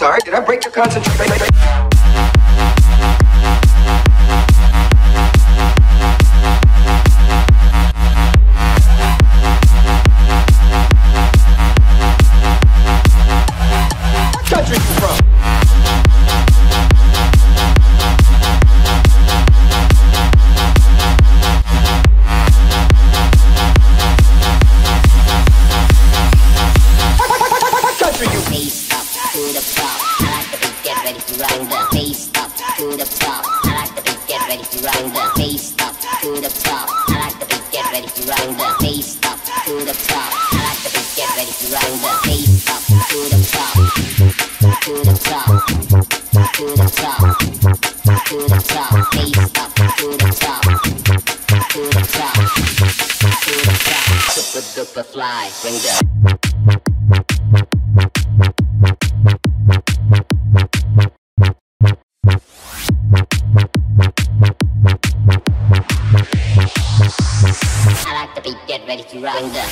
sorry. Did I break your concentration? What country you from? Fly, bring the I like the beat, get ready to run the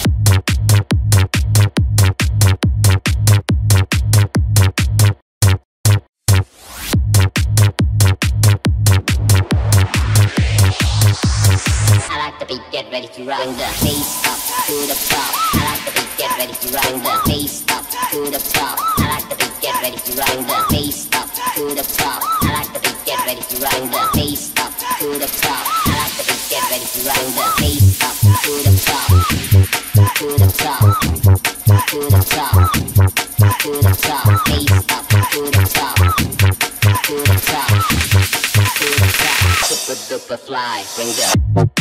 I like the beat, get ready to run the bass up to the top. I like the beat, get ready to run the bass up to the top. I like the beat, get ready to run the bass up to the top. I like the beat, get ready to run the bass up to the top. I like the beat, get ready to run the bass up to the top. To the top. To the top. To the top. Bass up to the top. To the top. To the top. Super duper fly, bring the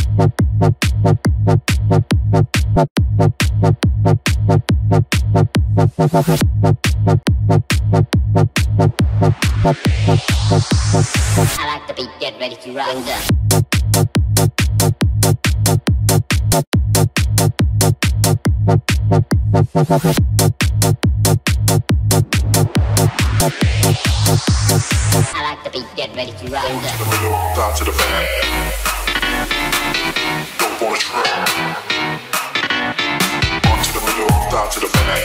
I like the beat, get ready to run the I like the beat, get ready to run the down to the back. Don't wanna try. On to the middle, down to the back.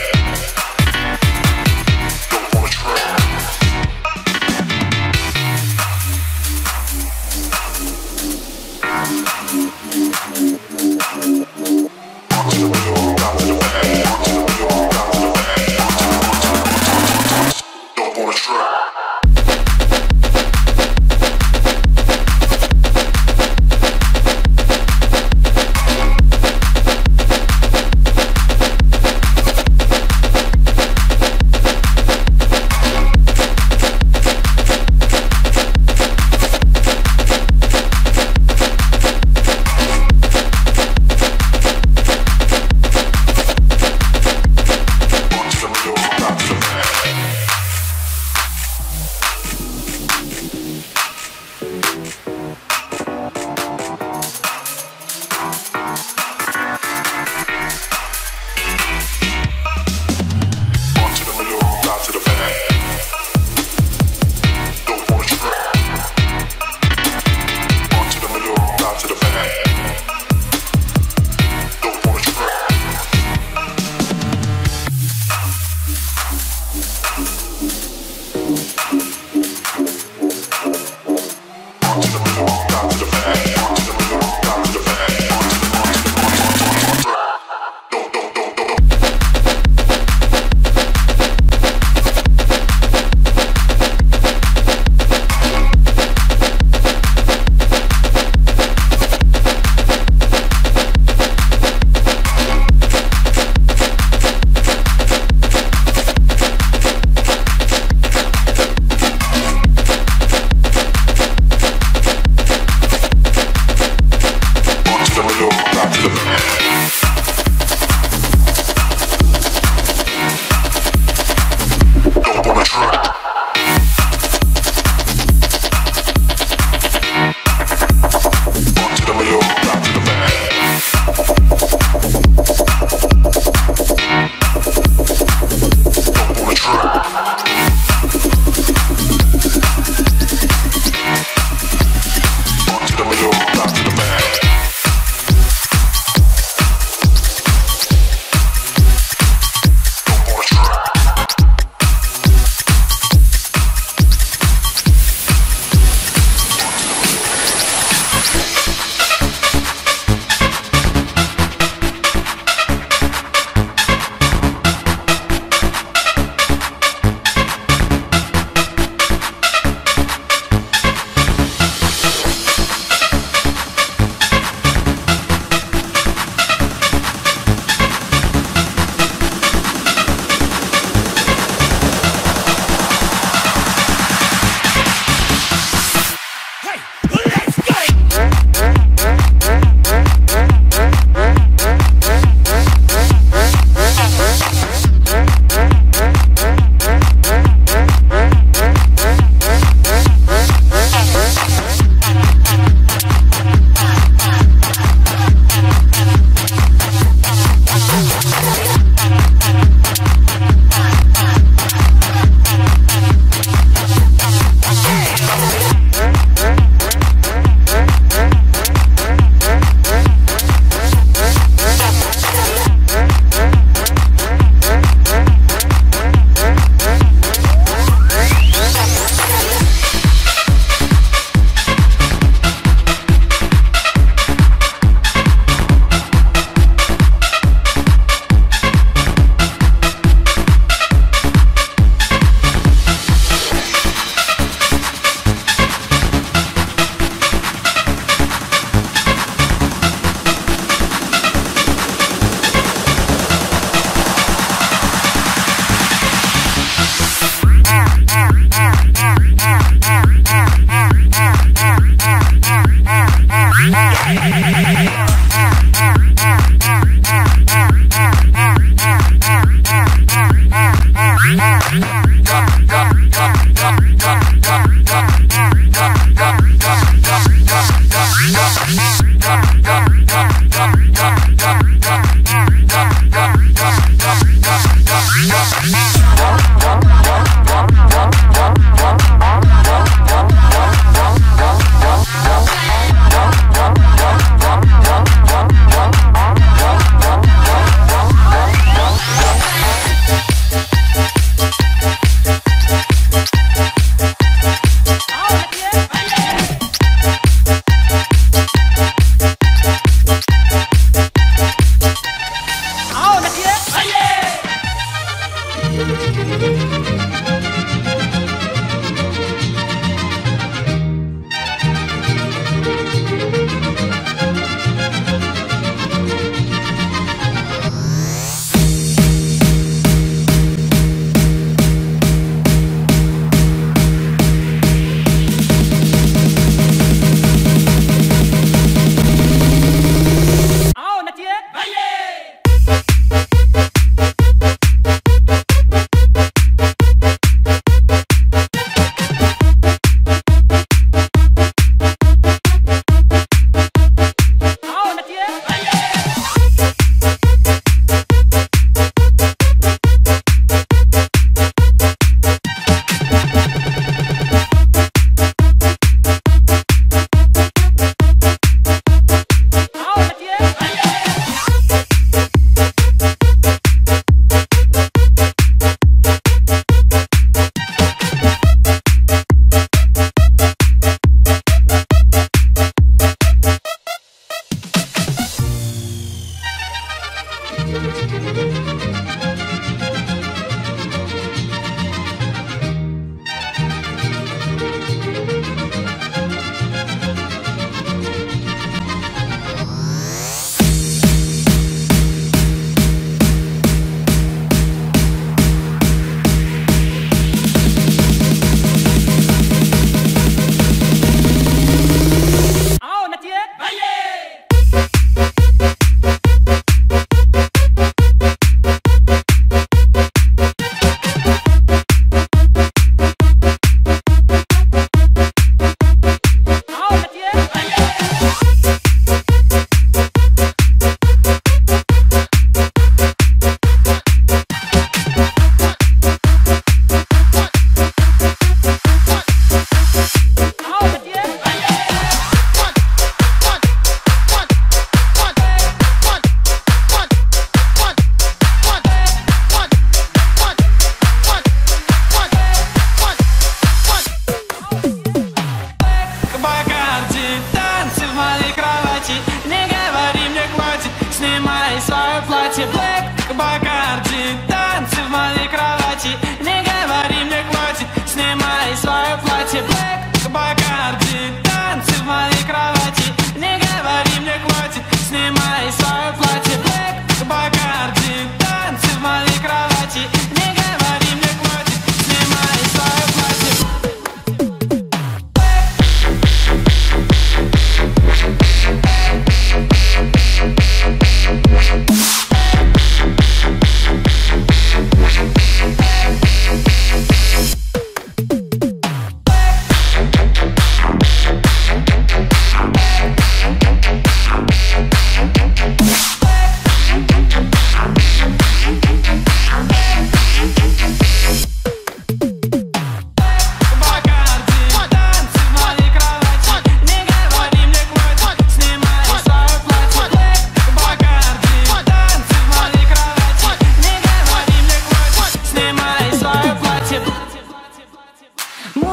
Don't wanna try. On to the middle, down to the back. On to the middle, down to the back. Don't wanna try.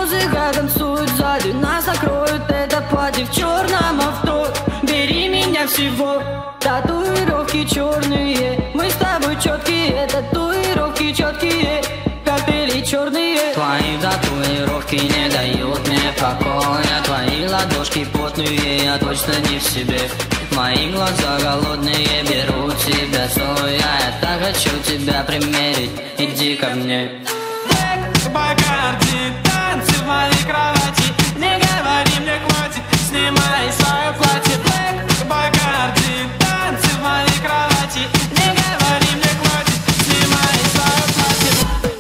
Музыка танцует сзади, нас накроют это платье в черном авто. Бери меня всего, татуировки черные. Мы с тобой четкие, татуировки четкие, капели черные. Твои татуировки не дают мне покоя. Твои ладошки потные, я точно не в себе. Мои глаза голодные, берут тебя стоя. Я так хочу тебя примерить, иди ко мне. Бакарди, танцы в моей кровати. Не говори мне хватит, снимай свое платье. Бакарди, танцы в моей кровати. Не говори мне хватит, снимай свое платье.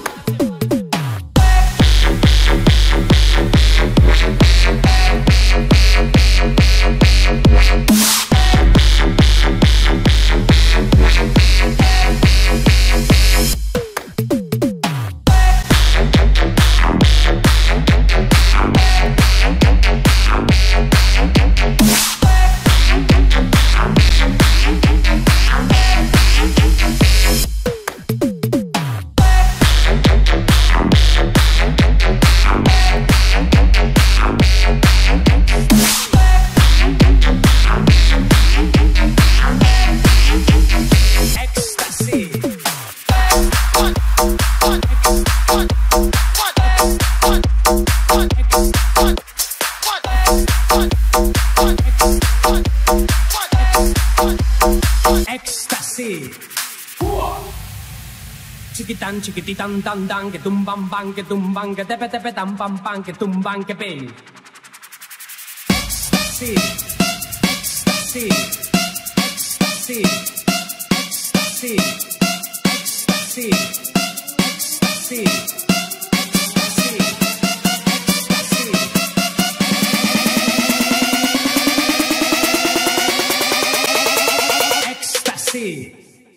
Chiquiti tan tan tan que tumban que tepe tepe tan pam que tumban que pe. Ecstasy, ecstasy, ecstasy, ecstasy, ecstasy, ecstasy, ecstasy.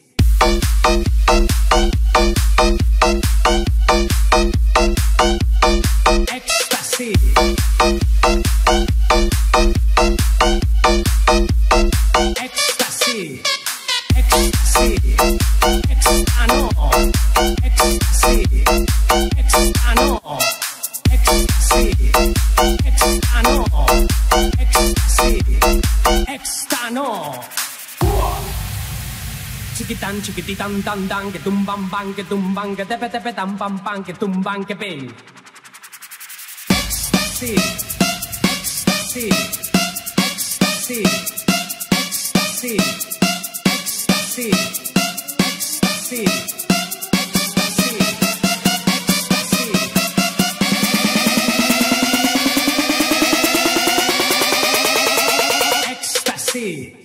Chiquiti tan tan tan que tumban que tepe tepe tan pam que tumban que pe. Ecstasy, ecstasy, ecstasy, ecstasy, ecstasy, ecstasy, ecstasy.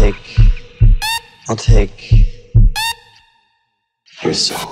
take your soul.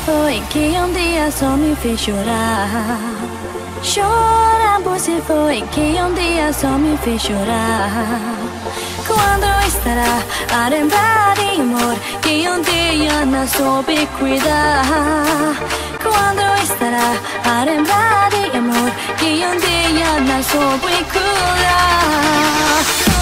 foi que um dia só me fez chorar. Chorar você foi que um dia só me fez chorar. Quando estará a lembrar de amor que um dia não soube cuidar? Quando estará a lembrar de amor que um dia não soube cuidar?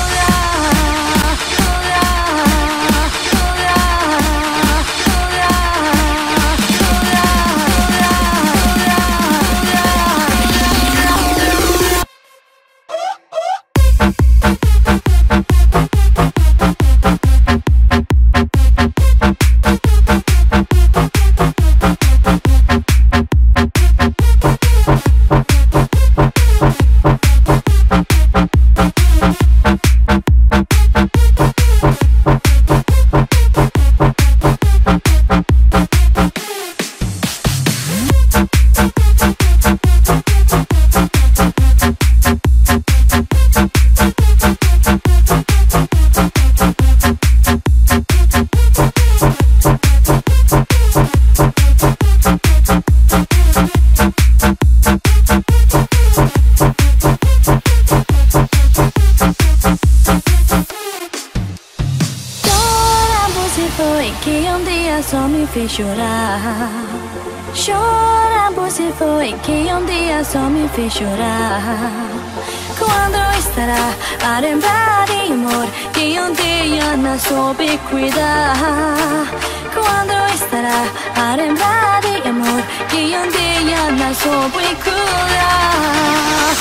Só me fez chorar. Chorar você foi que um dia só me fez chorar. Quando estará a lembrar de amor que um dia não soube cuidar? Quando estará a lembrar de amor que um dia não soube cuidar?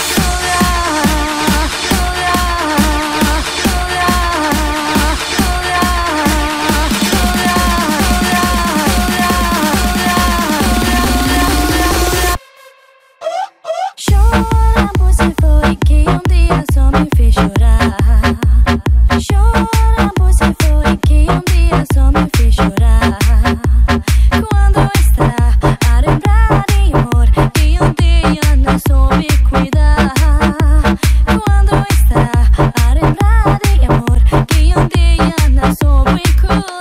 Chorar você foi que um dia só me fez chorar. Chorar você foi que um dia só me fez chorar. Quando estará a lembrar de amor que um dia não soube cuidar? Quando estará a lembrar de amor que um dia não soube cuidar?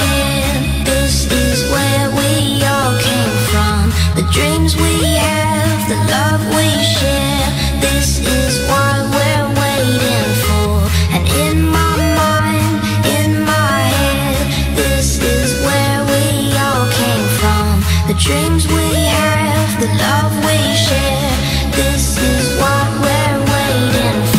dreams we have. the love we share. This is what we're waiting for. And in my mind, in my head, this is where we all came from. The dreams we have, the love we share. This is what we're waiting for.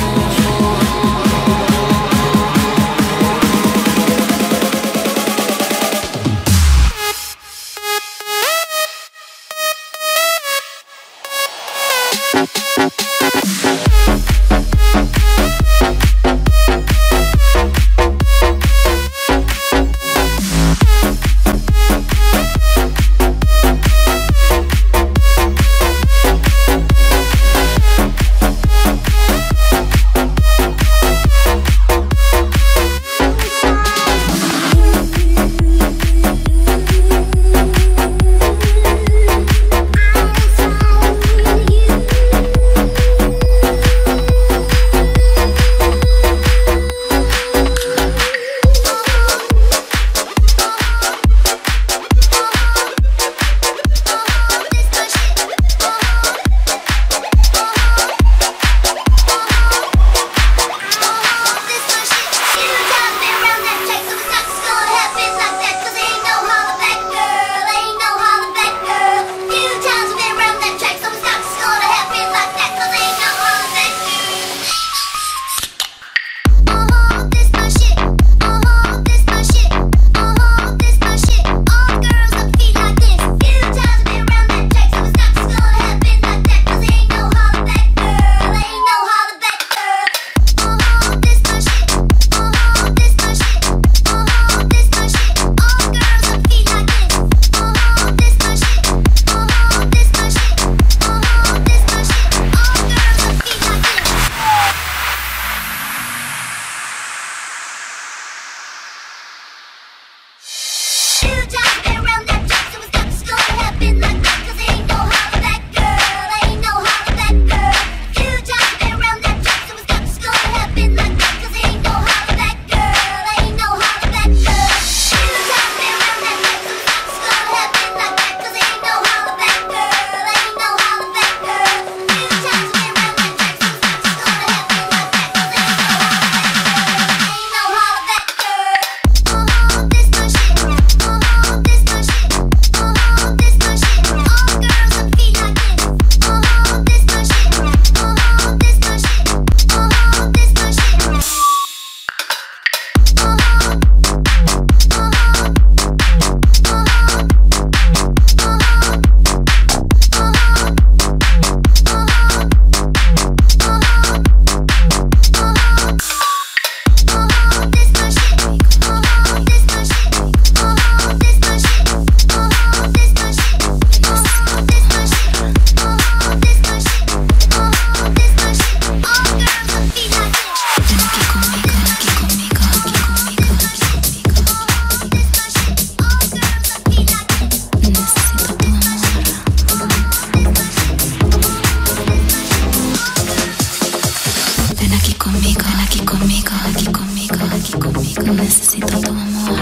Necesito tu amor.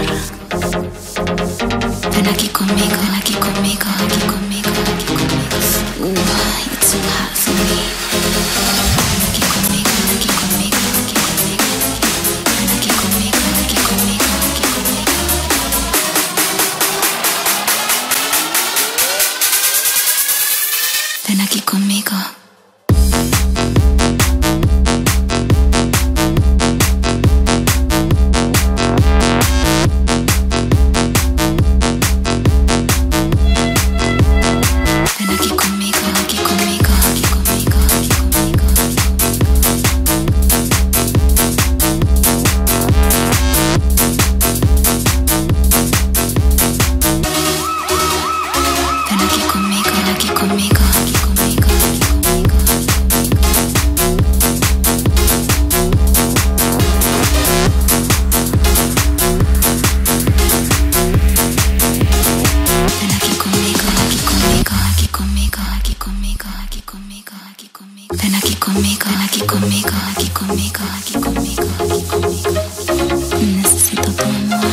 Ven aquí conmigo, ven aquí conmigo, aquí conmigo, aquí conmigo. You're too hot for me. Ven aquí conmigo, ven aquí conmigo, aquí conmigo. Ven aquí conmigo, ven aquí conmigo, aquí conmigo. Ven aquí conmigo. Ven aquí conmigo, aquí conmigo, aquí conmigo, aquí conmigo, aquí conmigo. Necesito tu amor.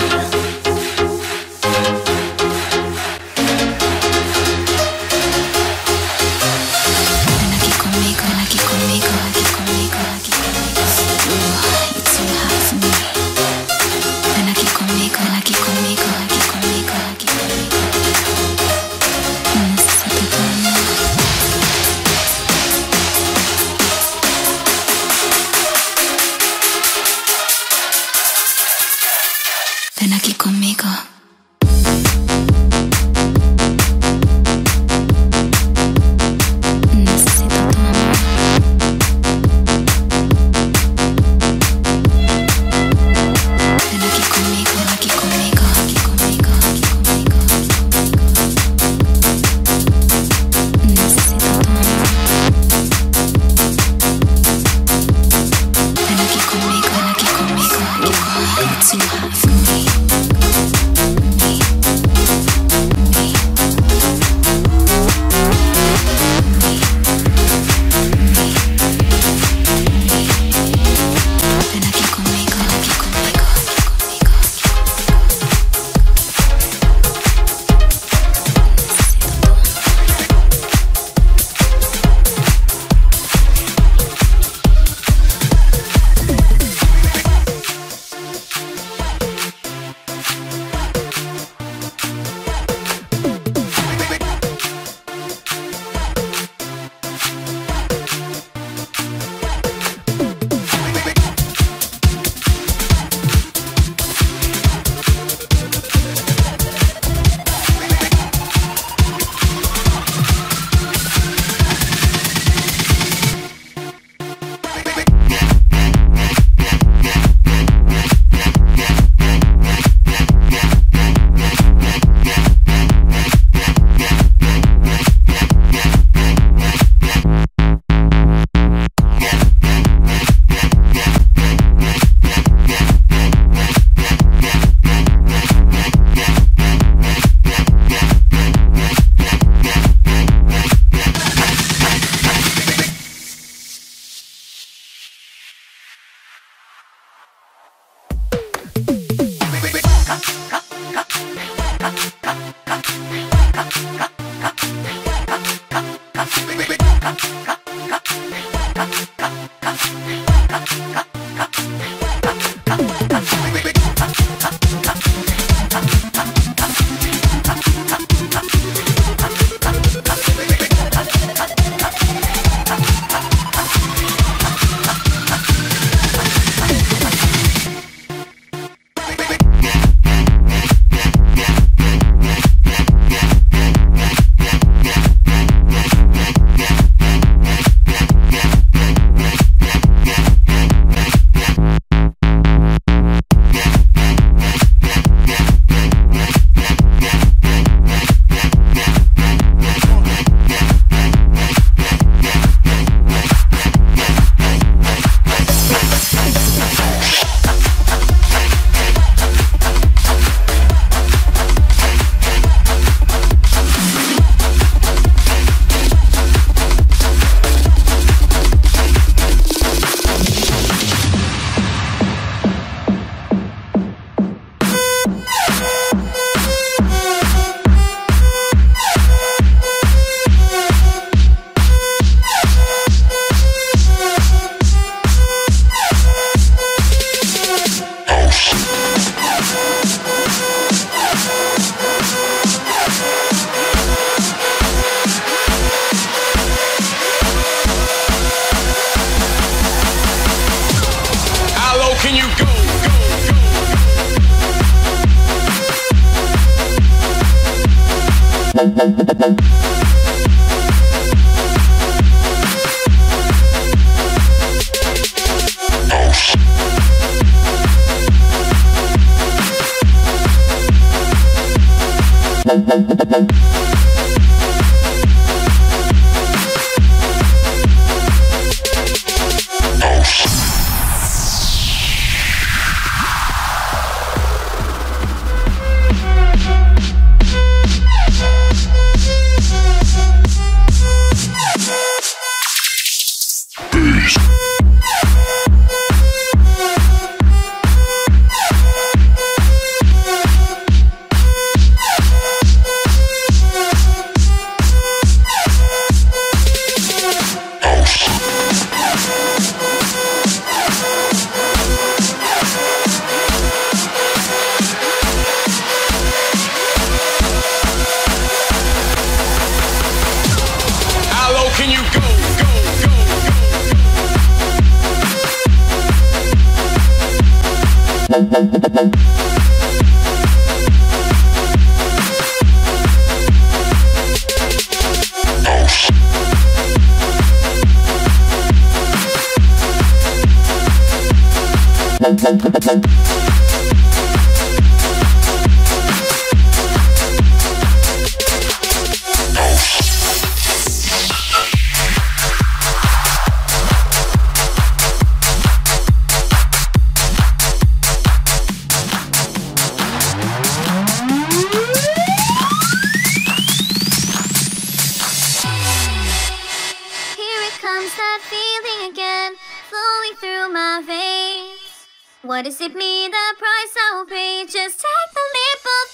What does it mean, the price I'll pay? Just take the leap of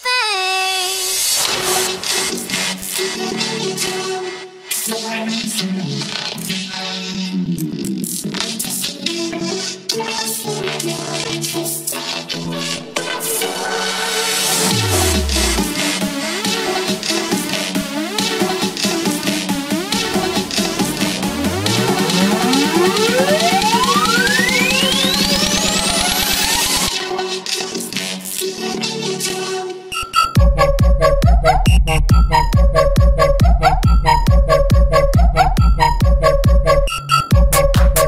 faith.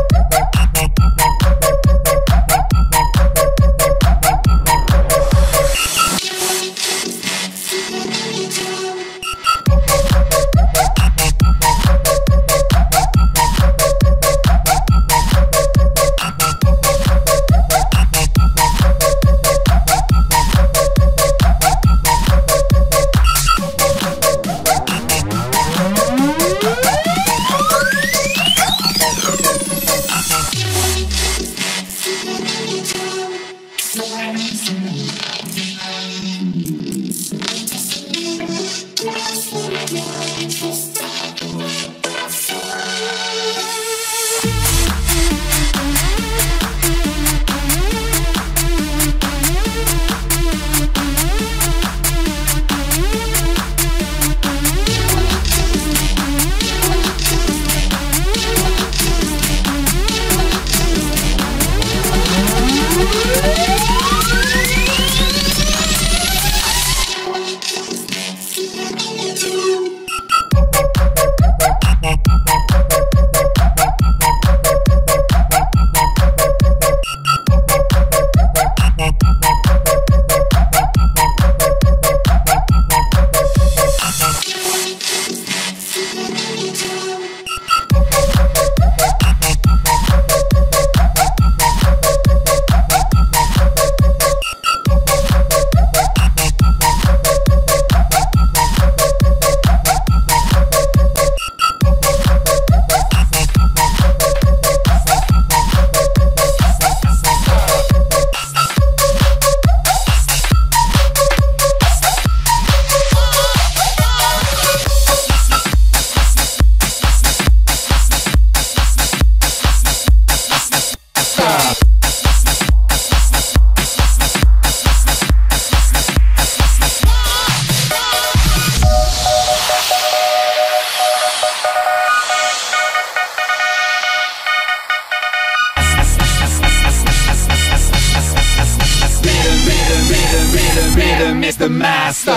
Rhythm is the master.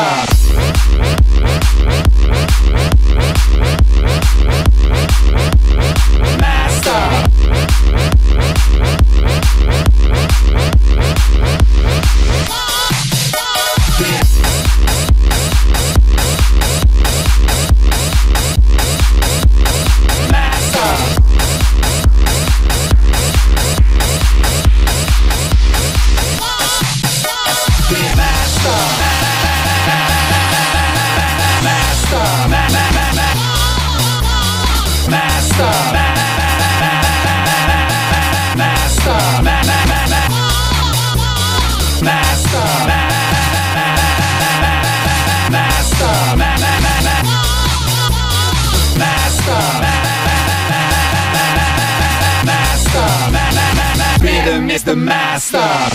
Rhythm is the master.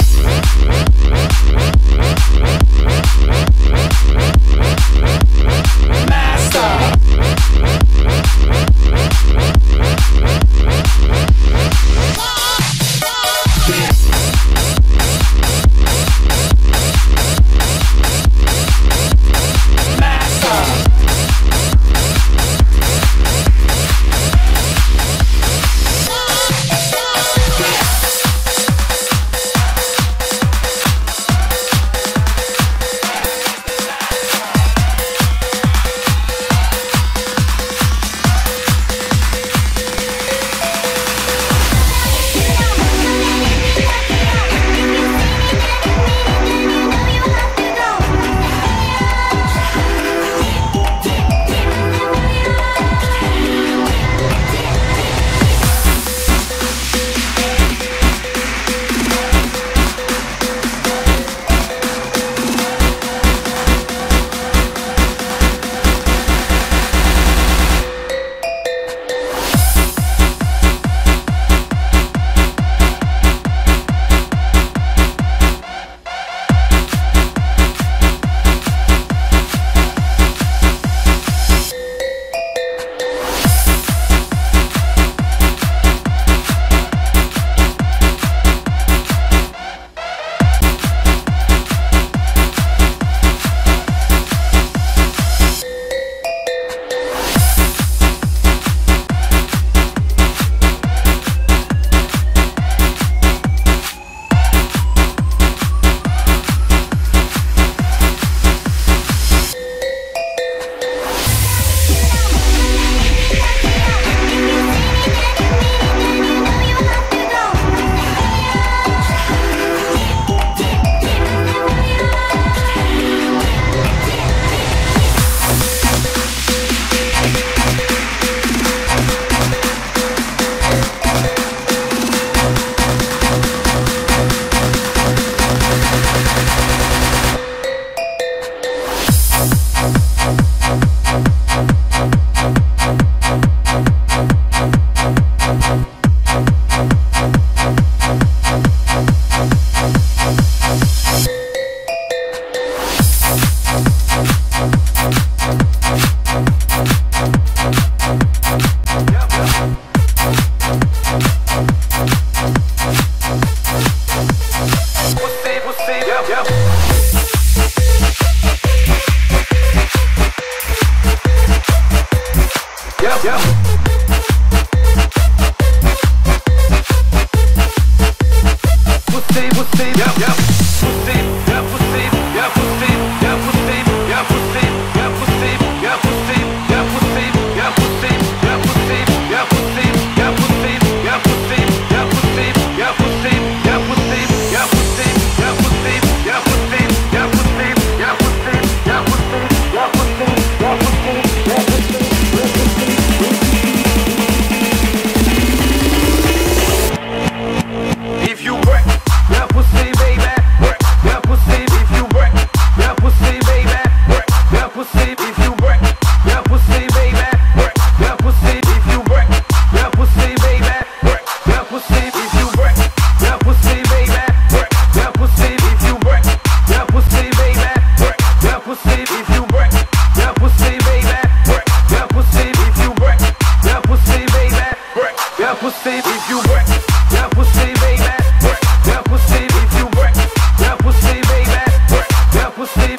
Pussy,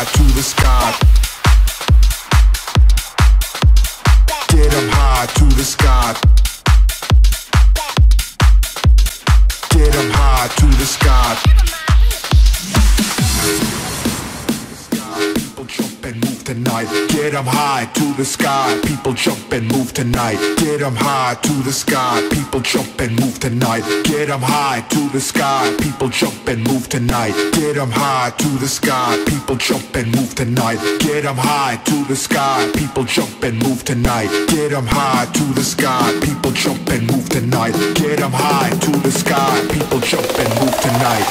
high to the sky. Get 'em high to the sky. Get 'em high to the sky. People jump and move tonight. Get 'em high to the sky. People jump and move tonight. Get 'em high to the sky. People jump and move tonight. Get 'em high to the sky. People jump and move tonight. Get 'em high to the sky. People jump and move tonight. Get 'em high to the sky. People jump and move tonight. Get 'em high to the sky. People jump and move tonight. Get 'em high to the sky. People jump and move tonight.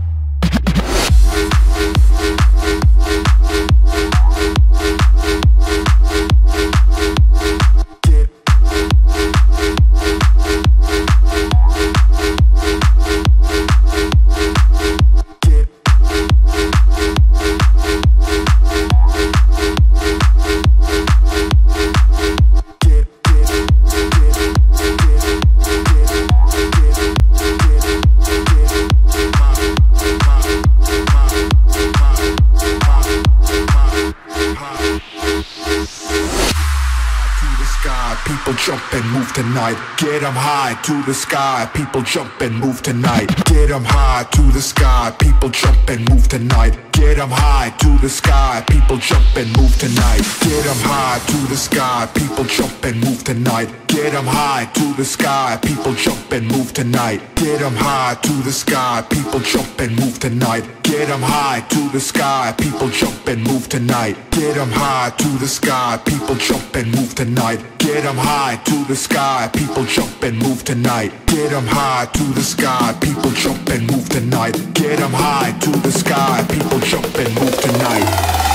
Jump and move tonight. Get 'em high to the sky. People jump and move tonight. Get 'em high to the sky. People jump and move tonight. Get 'em high to the sky. People jump and move tonight. Get 'em high to the sky. People jump and move tonight. Get 'em high to the sky. People jump and move tonight. Get 'em high to the sky. People jump and move tonight. Get 'em high to the sky. People jump and move tonight. Get 'em high to the sky. People jump and move tonight. Get 'em high to the sky. People jump and move tonight. Get 'em high to the sky. People jump and move tonight. Get 'em high to the sky. People jump and move tonight.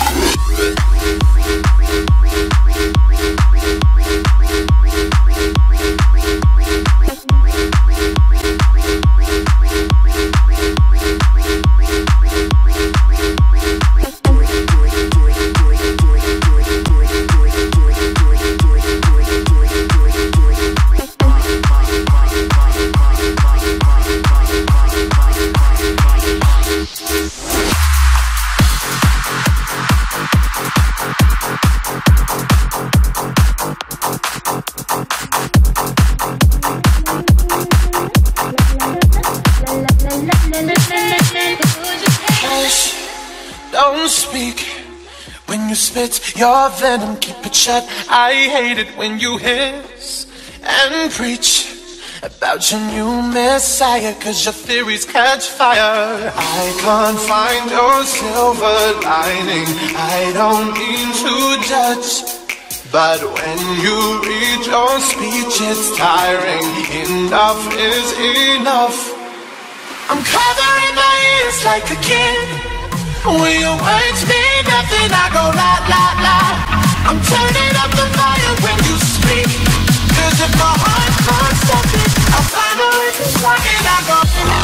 Don't speak when you spit your venom, keep it shut. I hate it when you hiss and preach about your new messiah, cause your theories catch fire. I can't find your silver lining. I don't mean to judge, but when you read your speech it's tiring. Enough is enough. I'm covering my ears like a kid. When your words mean nothing, I go la la la. I'm turning up the fire when you speak, cause if my heart can't stop it, I'll find a way to rock it. I go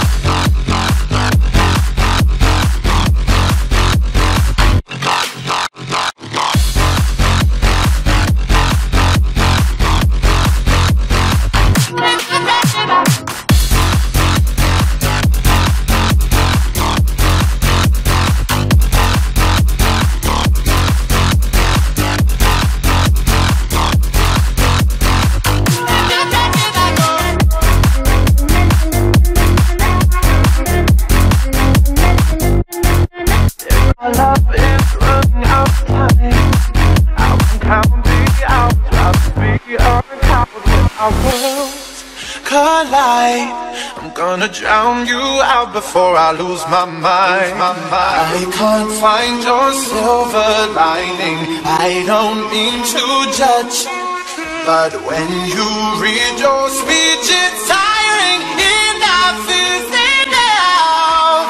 collide. I'm gonna drown you out before I lose my mind. I can't find your silver lining. I don't mean to judge, but when you read your speech it's tiring. Enough is enough.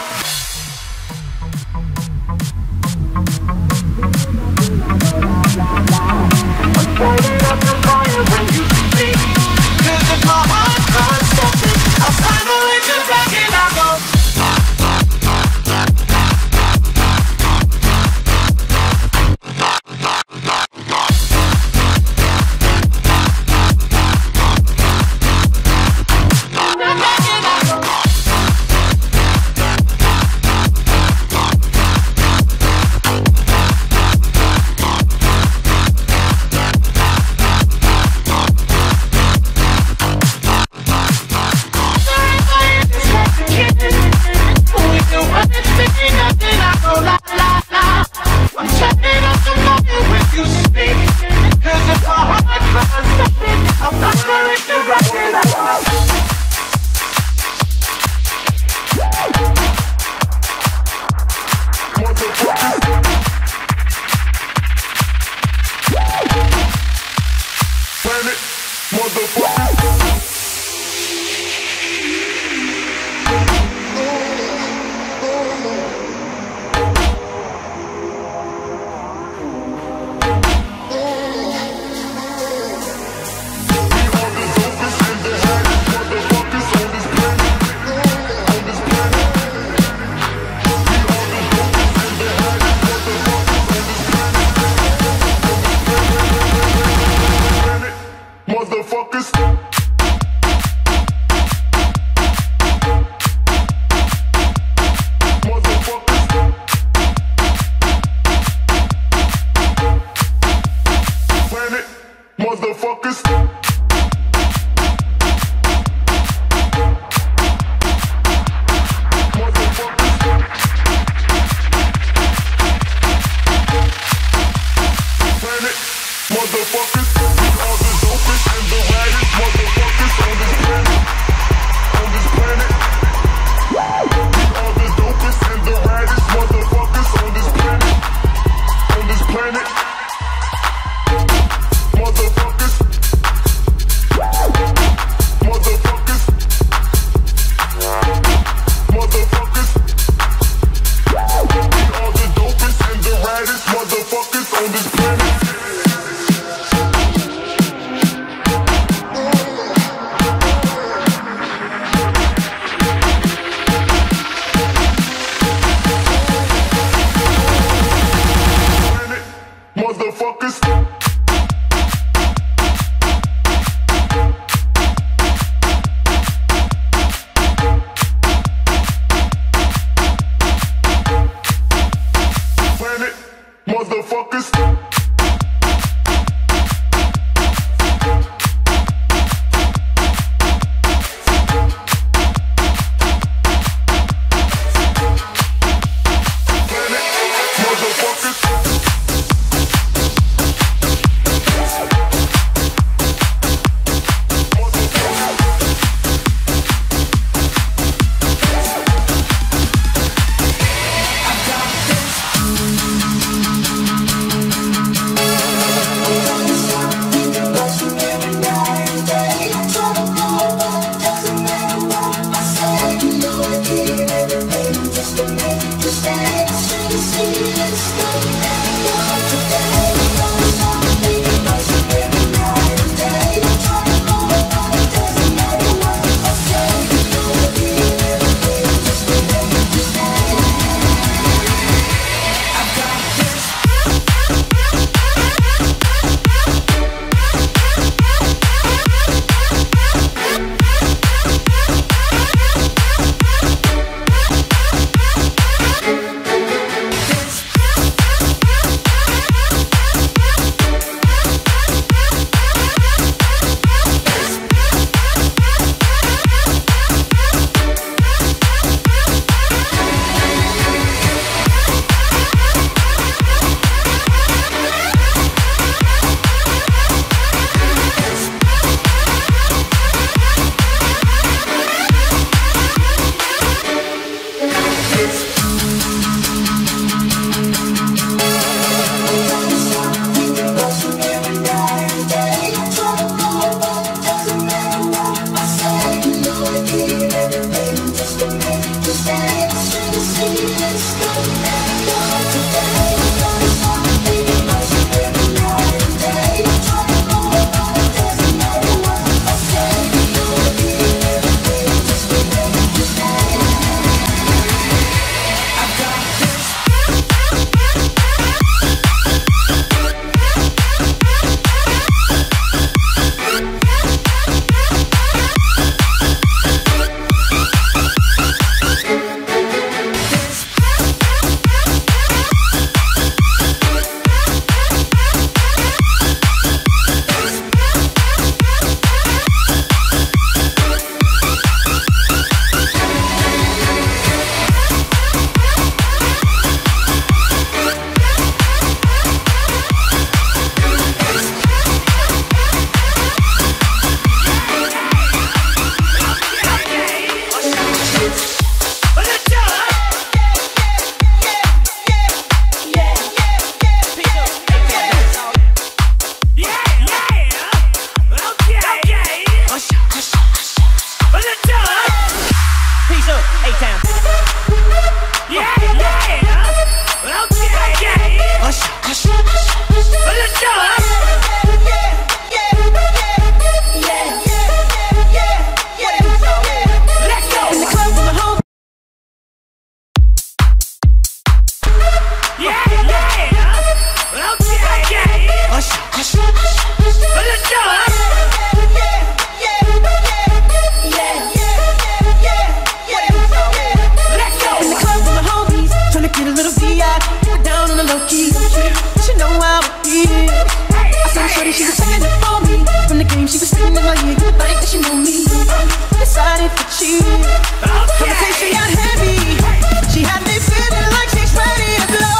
I'm turning up the fire when you speak, cause if my heart can't stop it, I'll find a way to rock it. I go motherfuckers. Planet, motherfuckers.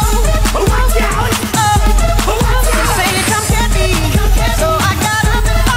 Say, come get me. So I got up and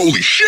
Holy shit!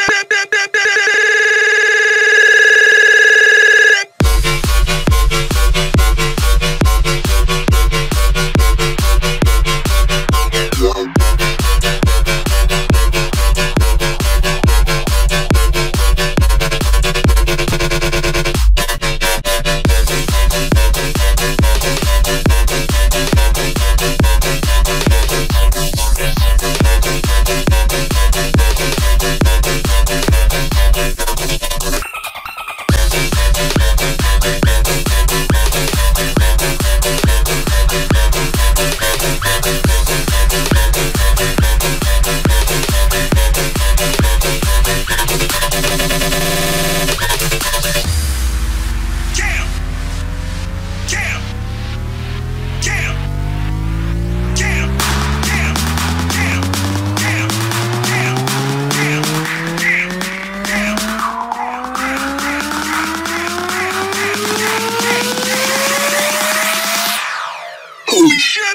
Holy shit!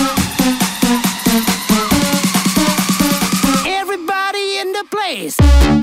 Place.